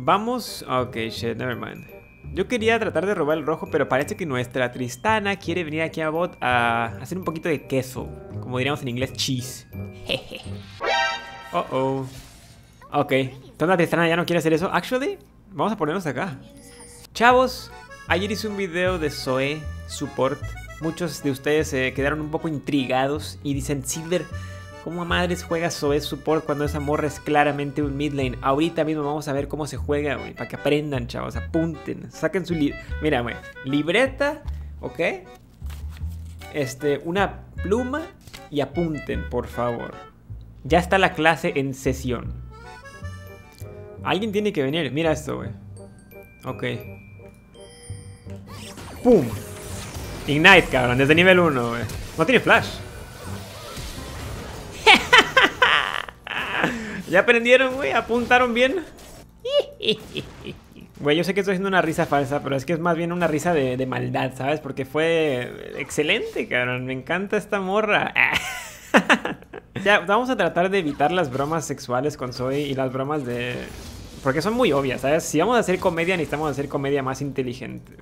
Vamos... Ok, shit, never mind. Yo quería tratar de robar el rojo, pero parece que nuestra Tristana quiere venir aquí a bot a hacer un poquito de queso. Como diríamos en inglés, cheese. Jeje. Oh. Ok, entonces la Tristana ya no quiere hacer eso. Actually, vamos a ponernos acá. Chavos, ayer hice un video de Zoe Support. Muchos de ustedes se quedaron un poco intrigados y dicen, Silver, ¿cómo a madres juega Zoe Support cuando esa morra es claramente un mid lane? Ahorita mismo vamos a ver cómo se juega, güey, para que aprendan, chavos, apunten, saquen su mira, güey, libreta, ¿ok? Una pluma y apunten, por favor. Ya está la clase en sesión. Alguien tiene que venir, mira esto, güey. Ok. ¡Pum! Ignite, cabrón, desde nivel 1, güey. No tiene flash. ¿Ya aprendieron, güey? ¿Apuntaron bien? Güey, yo sé que estoy haciendo una risa falsa, pero es que es más bien una risa de maldad, ¿sabes? Porque fue excelente, cabrón. Me encanta esta morra. Ya, vamos a tratar de evitar las bromas sexuales con Zoe y las bromas de... Porque son muy obvias, ¿sabes? Si vamos a hacer comedia, necesitamos hacer comedia más inteligente.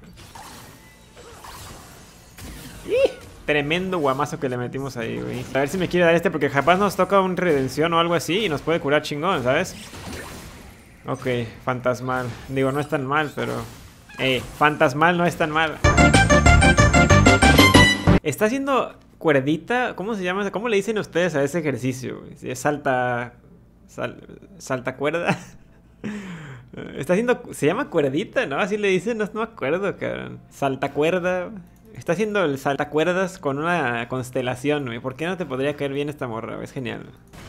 Tremendo guamazo que le metimos ahí, güey. A ver si me quiere dar porque capaz nos toca un redención o algo así y nos puede curar chingón, ¿sabes? Ok, fantasmal. Digo, no es tan mal, pero... fantasmal no es tan mal. Está haciendo cuerdita. ¿Cómo se llama? ¿Cómo le dicen ustedes a ese ejercicio, güey? Si es salta cuerda. Está haciendo... Se llama cuerdita, ¿no? Así le dicen, no me acuerdo, cabrón. Salta cuerda. Está haciendo el saltacuerdas con una constelación, güey. ¿Por qué no te podría caer bien esta morra, güey? Es genial.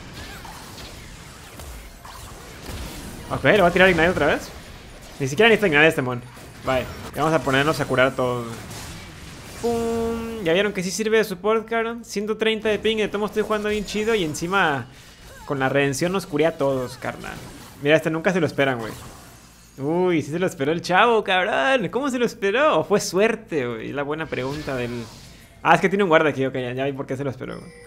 Ok, ¿lo va a tirar Ignite otra vez? Ni siquiera necesita Ignite este mon. Bye. Vamos a ponernos a curar todo. ¡Pum! Ya vieron que sí sirve de support, cabrón. 130 de ping, de tomo estoy jugando bien chido. Y encima, con la redención nos curé a todos, carnal. Mira, nunca se lo esperan, güey. Uy, sí se lo esperó el chavo, cabrón. ¿Cómo se lo esperó? ¿O fue suerte, güey? La buena pregunta del... Ah, es que tiene un guarda aquí, ok, ya vi por qué se lo esperó, güey.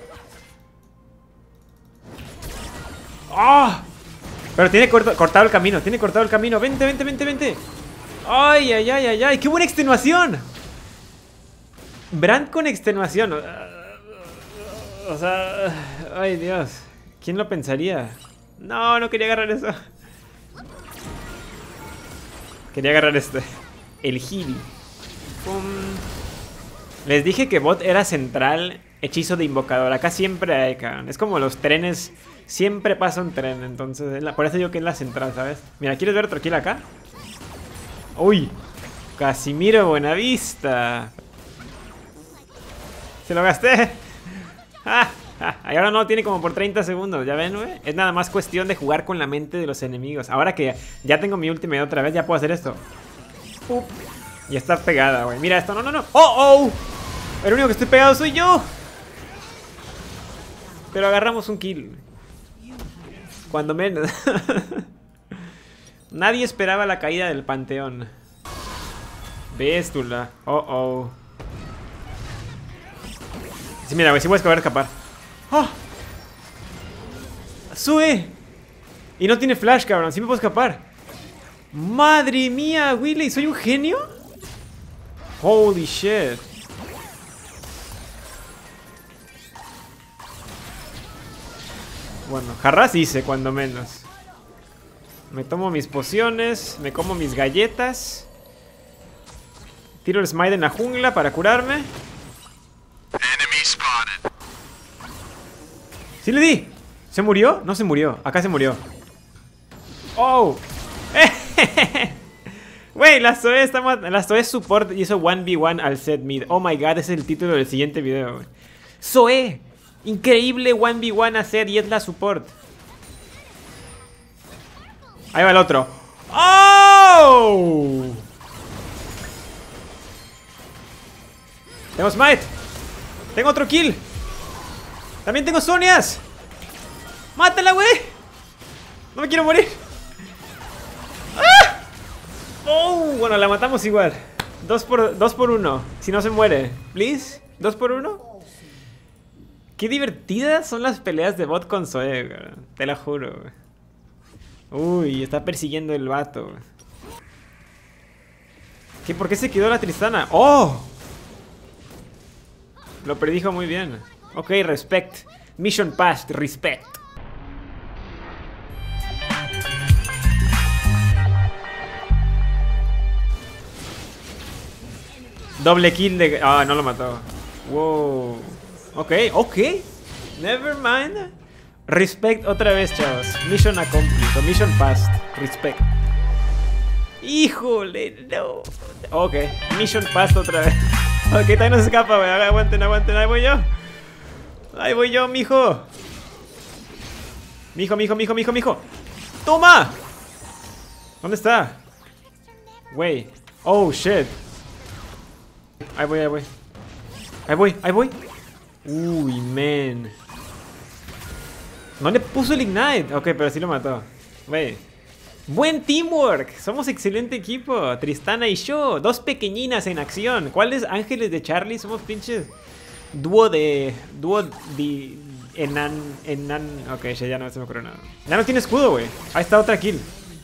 ¡Oh! Pero tiene cortado el camino, Vente. Ay, qué buena extenuación. Brand con extenuación. O sea... Ay, Dios. ¿Quién lo pensaría? No quería agarrar eso. Quería agarrar el Hibi. Les dije que bot era central, hechizo de invocador. Acá siempre hay, cabrón. Es como los trenes. Siempre pasa un tren. Entonces, por eso digo que es la central, ¿sabes? Mira, ¿quieres ver otro kill acá? Uy, Casimiro Buenavista. Se lo gasté. Y ahora no, tiene como por 30 segundos, ¿ya ven, güey? Es nada más cuestión de jugar con la mente de los enemigos. Ahora que ya tengo mi ultimate otra vez, ya puedo hacer esto. Y está pegada, güey. Mira esto, no. ¡Oh! El único que estoy pegado soy yo. Pero agarramos un kill. Cuando menos. Nadie esperaba la caída del panteón. Béstula. Oh. Sí, mira, güey, sí puedes poder escapar. ¡Oh! ¡Sube! Y no tiene flash, cabrón. Sí me puedo escapar. ¡Madre mía, Willy! ¿Soy un genio? ¡Holy shit! Bueno, jarras hice, cuando menos. Me tomo mis pociones. Me como mis galletas. Tiro el smite en la jungla para curarme. ¡Sí le di! ¿Se murió? No se murió. Acá se murió. ¡Oh! Wey, la Zoe support hizo 1v1 al set mid. Oh my god, ese es el título del siguiente video, wey. Zoe, increíble 1v1 a set y es la support. Ahí va el otro. ¡Oh! Tengo smite. Tengo otro kill. También tengo Sonias. ¡Mátala, güey! No me quiero morir. ¡Ah! ¡Oh! Bueno, la matamos igual. 2 por 1. Si no se muere. Please. 2 por 1. Qué divertidas son las peleas de bot con Zoe, güey. Te la juro, güey. Uy, está persiguiendo el vato. ¿Qué? ¿Por qué se quedó la Tristana? ¡Oh! Lo predijo muy bien. Ok, respect. Mission passed, respect. Doble kill de... Ah, no lo mató. Wow. Ok, ok. Never mind. Respect otra vez, chavos. Mission accomplished o mission passed. Respect. Híjole, no. Ok, mission passed otra vez. Ok, todavía no se escapa, wey. Aguanten, aguanten. Ahí voy yo. Ahí voy yo, mijo. Mijo, mijo, mijo, mijo, mijo. ¡Toma! ¿Dónde está? Wey. Oh, shit. Ahí voy, ahí voy. Ahí voy, ahí voy. Uy, man. No le puso el Ignite. Ok, pero sí lo mató. Wey. Buen teamwork. Somos excelente equipo. Tristana y yo. Dos pequeñinas en acción. ¿Cuáles ángeles de Charlie? Somos pinches dúo de... Ok, ya no se me ocurrió nada. Ya no tiene escudo, güey. Ahí está otra kill.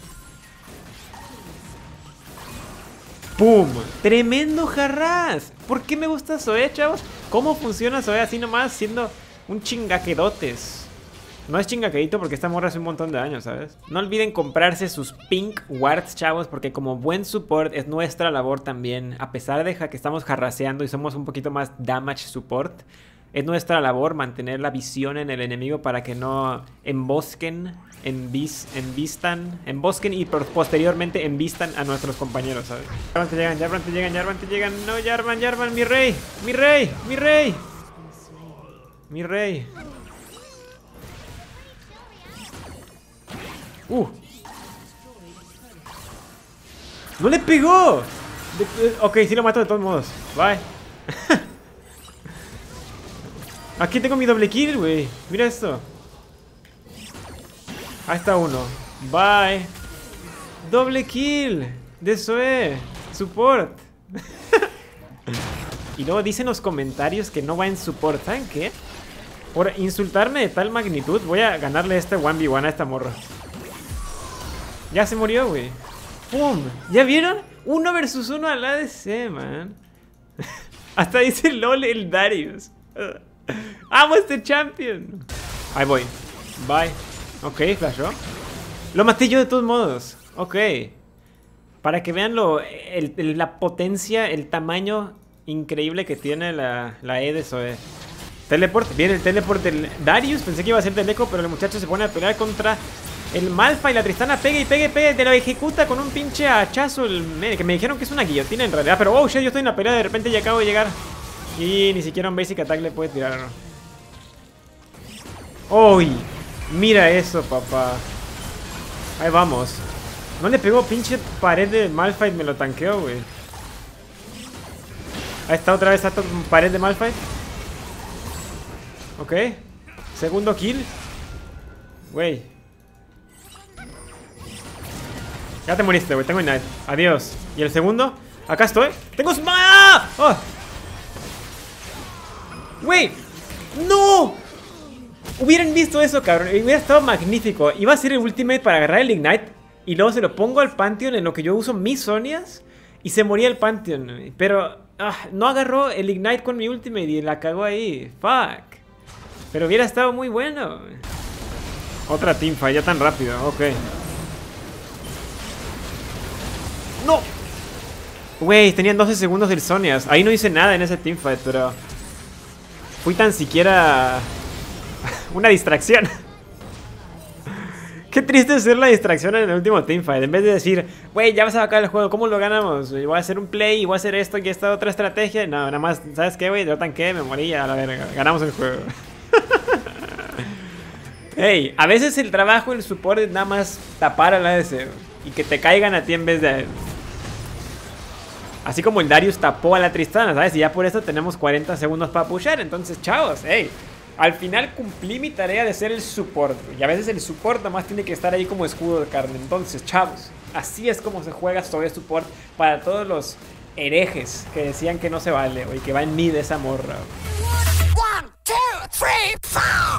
¡Pum! ¡Tremendo jarras! ¿Por qué me gusta Zoe, chavos? ¿Cómo funciona Zoe así nomás siendo un chingaquedotes? No es chingaquedito porque esta morra hace un montón de años, ¿sabes? No olviden comprarse sus pink wards, chavos, porque como buen support es nuestra labor también. A pesar de que estamos jarraseando y somos un poquito más damage support, es nuestra labor mantener la visión en el enemigo para que no embosquen, embosquen y posteriormente embistan a nuestros compañeros, ¿sabes? Jarvan te llegan, Jarvan te llegan, Jarvan te llegan. No, Jarvan, Jarvan, mi rey, mi rey, mi rey. Mi rey. ¡No le pegó! Ok, sí lo mato de todos modos. Bye. Aquí tengo mi doble kill, güey. Mira esto. Ahí está uno. Bye. Doble kill. De Zoe. Support. Y luego dicen los comentarios que no va en support. ¿Saben qué? Por insultarme de tal magnitud, voy a ganarle este 1v1 a esta morra. Ya se murió, güey. ¡Pum! ¿Ya vieron? 1 versus 1 al ADC, man. Hasta dice LOL el Darius. ¡Amo este champion! Ahí voy. Bye. Ok, flashó. Lo maté yo de todos modos. Ok. Para que vean la potencia, el tamaño increíble que tiene la E de Zoe. Teleport. Viene el teleport del Darius. Pensé que iba a ser Teleco, pero el muchacho se pone a pelear contra... el Malphite y la Tristana pega y pega y pega. Te lo ejecuta con un pinche hachazo. Que me dijeron que es una guillotina en realidad. Pero oh shit, yo estoy en la pelea. De repente ya acabo de llegar. Y ni siquiera un basic attack le puede tirar. ¡Uy! Mira eso, papá. Ahí vamos. No le pegó pinche pared de Malphite. Me lo tanqueó, güey. Ahí está otra vez esta pared de Malphite. Ok. Segundo kill. Güey. Ya te moriste, güey. Tengo Ignite. Adiós. ¿Y el segundo? Acá estoy. ¡Tengo ¡Ah! ¡Oh! ¡Güey! ¡No! Hubieran visto eso, cabrón. Hubiera estado magnífico. Iba a ser el ultimate para agarrar el Ignite. Y luego se lo pongo al Pantheon en lo que yo uso mis Zonias. Y se moría el Pantheon. Pero no agarró el Ignite con mi ultimate y la cagó ahí. Fuck. Pero hubiera estado muy bueno. Otra teamfight, ya tan rápido. Ok. ¡No! Güey, tenían 12 segundos del Zonias. Ahí no hice nada en ese teamfight, pero... fui tan siquiera... una distracción. Qué triste ser la distracción en el último teamfight. En vez de decir, güey, ya vas a acabar el juego, ¿cómo lo ganamos? Voy a hacer un play y voy a hacer esto y esta otra estrategia. No, nada más, ¿sabes qué, güey? Yo tanqué, me morí, a la verga. Ganamos el juego. Hey, a veces el trabajo, el support es nada más tapar al ADC y que te caigan a ti en vez de a él. Así como el Darius tapó a la Tristana, ¿sabes? Y ya por eso tenemos 40 segundos para pushar. Entonces, chavos, hey, al final cumplí mi tarea de ser el support. Y a veces el support nada más tiene que estar ahí como escudo de carne. Entonces, chavos, así es como se juega sobre support para todos los herejes que decían que no se vale, o y que va en mid esa morra. 1, 2, 3, 4